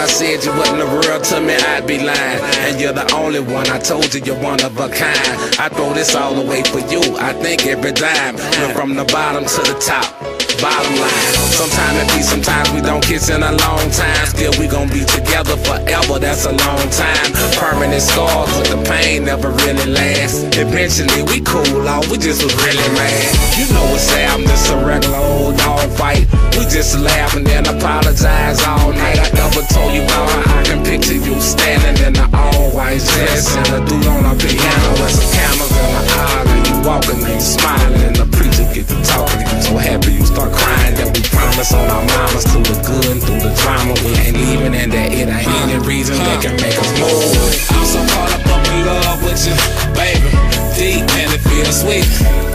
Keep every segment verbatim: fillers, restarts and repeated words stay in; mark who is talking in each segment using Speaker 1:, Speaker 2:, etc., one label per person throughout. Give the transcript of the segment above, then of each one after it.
Speaker 1: I said you wasn't the real to me, I'd be lying. And you're the only one, I told you you're one of a kind. I throw this all away for you, I think every dime. Went from the bottom to the top, bottom line. Sometimes it be, sometimes we don't kiss in a long time. Still we gon' be together forever, that's a long time. Permanent scars, but the pain never really lasts. Eventually we cool off, we just was really mad. You know what's sad, I'm just a regular old dog fight. We just laugh and then apologize all night. I never told you about how I can picture you standing in the all-white dress and a dude on a piano with some candles in the aisle, and you walking and you smiling, and the preacher get to talking. So happy you start crying that we promise on our mamas, through the good and through the drama. We ain't leaving, and that it ain't any reason that can make us move. I'm so caught up in love with you, baby, deep and it feels sweet.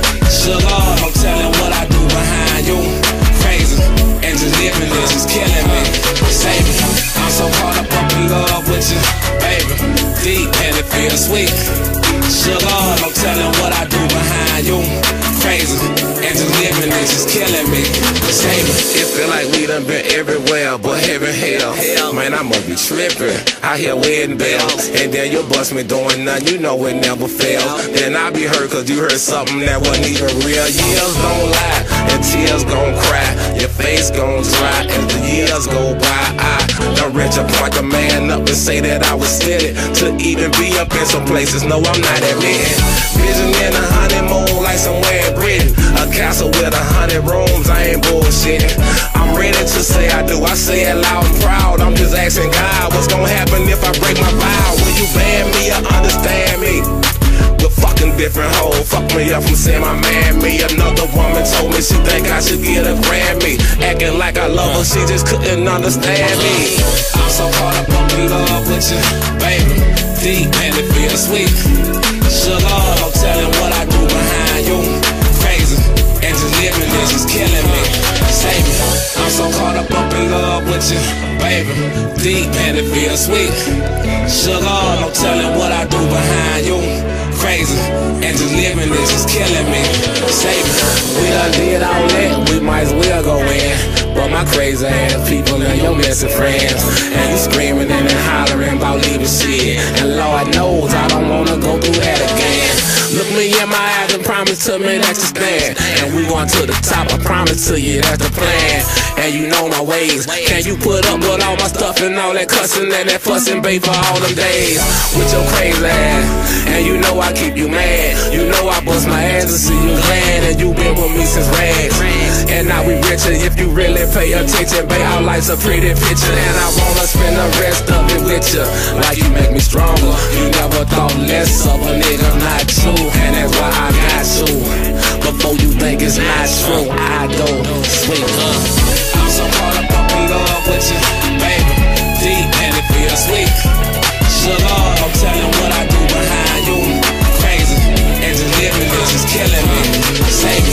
Speaker 1: Sugar, I'm telling what I do behind you, crazy, and just living this is killing me. Save me. I'm so caught up in love with you, baby, deep and it feels sweet. Sugar, I'm telling what I do behind you, crazy, and just living this is killing me. Save me. It feel like we done been everywhere but heaven, hell. Man, I must be tripping. I hear wedding bells, and then you bust me doing nothing, you know it never fails. Then I be hurt cause you heard something that wasn't even real. Years gon' lie, and tears gon' cry. Your face gon' dry as the years go by. I done reach a point to man up and say that I was steady, to even be up in some places. No, I'm not admitting. Vision in a honeymoon like somewhere in Britain, a castle with a hundred rooms, I ain't bullshitting. I'm ready to say I do, I say it loud and proud. I'm just asking God, what's gonna happen if I break my vow? Will you ban me or understand me? We're fucking different hoes, fuck me up from saying my man me. Another woman told me she think I should get a Grammy, acting like I love her, she just couldn't understand me. I'm so caught up in love with you, baby, deep and it feels sweet. Sugar, I'm telling what I do behind you, crazy, and just living this is killing me. Save me. I'm so caught up in love with you, baby, deep and it feels sweet. Sugar, I'm telling what I do behind you, crazy, and just living this is killing me. Save me. We done did all that, we might as well go in. But my crazy ass people and your messing friends, and you screaming and then hollering about leaving shit. And Lord knows I don't wanna go through that again. Look me in my eyes and promise to me that you stand, and we going to the top, I promise to you that's the plan. And you know my ways, can you put up with all my stuff and all that cussing and that fussing, babe, for all them days with your crazy ass? And you know I keep you mad, you know I bust my ass to see you glad, and you been with me since rags. And now we richer if you really pay attention, babe, our life's a pretty picture, and I wanna spend the rest of it with you. Like you make me stronger, you never thought less of a nigga, not true, and that's why I got you. Before you think it's not true, I go sweet. I'm so caught up in love with you, baby, deep and it feels sweet. Sugar, I'm telling what I do behind you, crazy, and just living this is killing me. Save me.